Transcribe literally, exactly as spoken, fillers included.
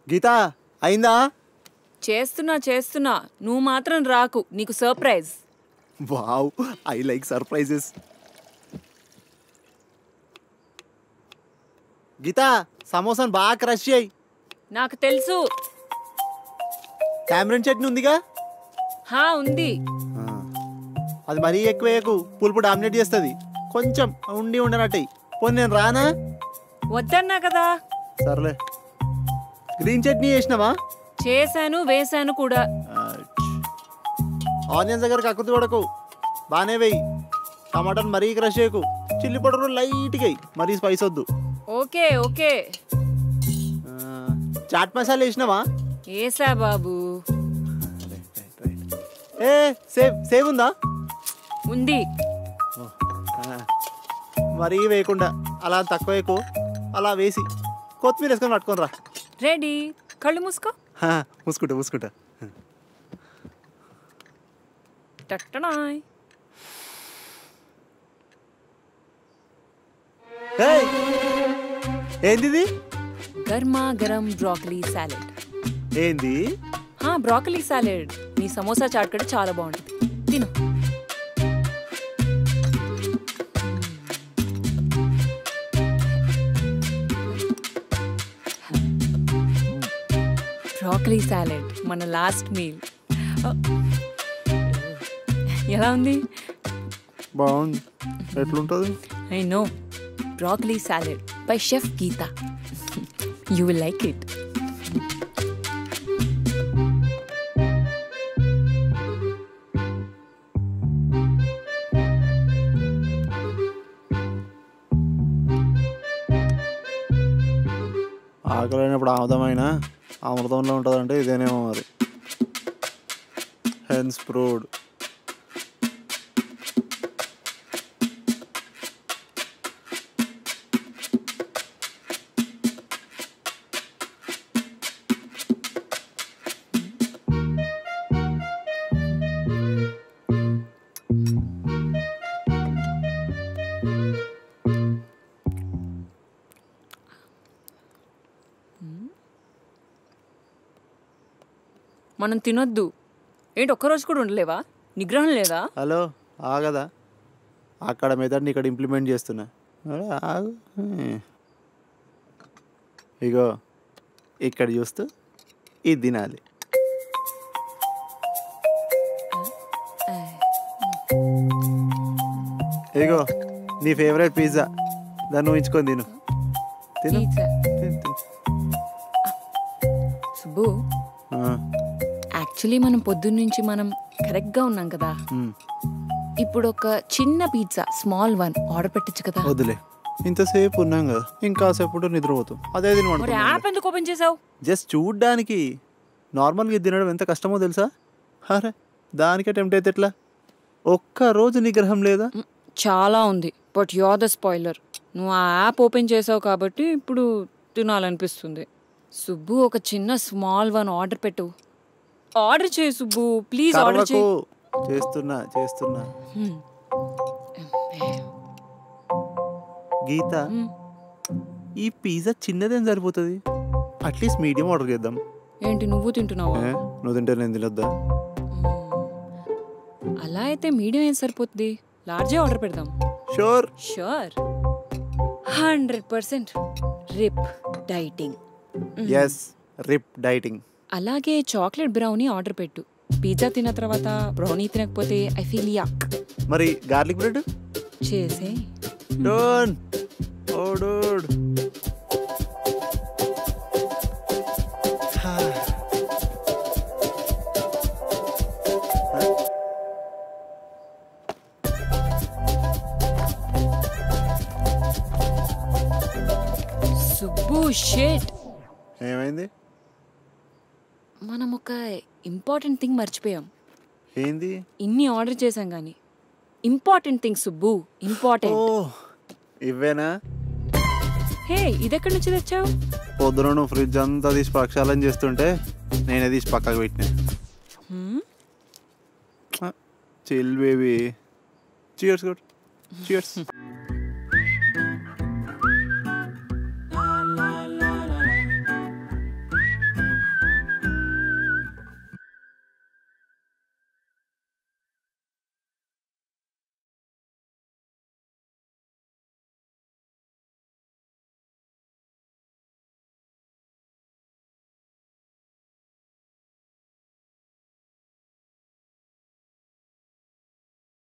గీతా అయిందా? చేస్తున్నా చేస్తున్నా నువ్వు మాత్రం రాకు, నీకు surprise. Wow, I like surprises. Geeta సమోసాను బాగా క్రష్ చేయి. నాకు తెలుసు. టామరిన్ చట్నీ ఉందిగా? హా ఉంది. అది మరీ ఎక్కువ పులుపు డామినేట్ చేస్తుంది. కొంచెం ఉండి ఉండనట్టు పోనీ నేను రానా? వద్దన్నా కదా. సర్లే. గ్రీన్ చట్నీ చేసినావా? చేశాను, వేశాను కూడా. ఆనియన్స్ దగ్గర కక్కుతు కొడకు, బాగానే వేయి. టమాటాలు మరీ క్రష్ చేయకు, చిల్లి పౌడర్ లైట్గా వేయి, మరీ స్పైస్ వద్దు. Okay okay. చాట్ మసాలా వేసినావా? వేసా బాబు. ఏ సేవ్ సేవ్ ఉందా? ఉంది. మరీ వేయకుండా అలా తక్కువ వేయకు, అలా వేసి కొత్తిమీర వేసుకొని పట్టుకొని రా. రెడీ. కళ్ళు మూసుకో. మూసుకుంటా మూసుకుంటా. టట్టనాయ్. ఏంది? గర్మా గరం బ్రోకలీ సాలెడ్. ఏంది? Broccoli salad. నీ సమోసా చాట్ కూడా చాలా బాగుంటుంది, తిను. బ్రోకలీ సాలెడ్ మన లాస్ట్ మీల్. ఎలా ఉంది? బాగుంది. ఎట్లుంటుంది? I know. Broccoli salad by chef Geeta. You will like it. ఆకలైనప్పుడు ఆముదమైనా అమృతంలో ఉంటుందంటే ఇదేనేమో మరి. Hence proved. మనం తినొద్దు. ఏంటి ఒక్కరోజు కూడా ఉండలేవా? నిగ్రహం లేదా? హలో ఆగదా? అక్కడ మెథడ్ని ఇక్కడ ఇంప్లిమెంట్ చేస్తున్నా. ఆగు. ఇగో ఇక్కడ చూస్తూ ఇది తినాలి. ఇగో నీ ఫేవరెట్ పిజ్జా, దాన్ని నువ్వు ఇచ్చుకొని తిను. తిను. సుబ్బు, యాక్చువల్లీ మనం పొద్దున్న నుంచి మనం కరెక్ట్గా ఉన్నాం కదా. ఇప్పుడు ఒక చిన్న పిజ్జా, స్మాల్ వన్ ఆర్డర్ పెట్టచ్చు కదా? వద్దులే, ఇంతసేపు ఉన్నాం కదా, ఇంకాసేపు నిద్రపోతాం. అదే తినమంటే యాప్ ఎందుకు ఓపెన్ చేసావు? జస్ట్ చూడ్డానికి. నార్మల్గా తినడం ఎంత కష్టమో తెలుసా? అరే దానికే టెంప్ట్ అయితే ఎట్లా? ఒక్క రోజు నిగ్రహం లేదా? చాలా ఉంది, but you are the spoiler. నువ్వు ఆ యాప్ ఓపెన్ చేసావు కాబట్టి ఇప్పుడు తినాలనిపిస్తుంది. సుబ్బు, ఒక చిన్న స్మాల్ వన్ ఆర్డర్ పెట్టు. ఆర్డర్ చేయి సుబ్బు, ప్లీజ్ ఆర్డర్ చేయి. చేస్తున్నా చేస్తున్నా. గీత, ఈ పిజ్జా చిన్నదేం సరిపోతుంది, అట్లీస్ట్ మీడియం ఆర్డర్ చేద్దాం. ఏంటి నువ్వు తింటున్నావా? నువ్వు తింటే నేను తినొద్దా? అలా అయితే మీడియం ఏం సరిపోతుంది, లార్జే ఆర్డర్ పెడదాం. Sure sure hundred percent RIP dieting. Yes, RIP dieting. అలాగే చాక్లెట్ బ్రౌనీ ఆర్డర్ పెట్టు. పిజ్జా తిన్న తర్వాత బ్రౌనీ తినకపోతే ఐ ఫీల్ యాక్. మరి గార్లిక్ బ్రెడ్ చేసే. డోన్ ఓ డూడ్. సుబ్బు, షిట్. ఏమైంది? మనం ఒక ఇంపార్టెంట్ థింగ్ మర్చిపోయాం. ఏంది? ఇన్ని ఆర్డర్ చేసాం కానీ ఇంపార్టెంట్ థింగ్ సుబ్బు, ఇంపార్టెంట్. ఇవేనా? హే, ఇదెక్కడి నుంచి తెచ్చావు? పొద్దున నువ్వు ఫ్రిడ్జ్ అంతా తీసి ప్రక్షాళన చేస్తుంటే నేనే తీసి పక్కకు పెట్టినా. Chill baby. Cheers good. Cheers.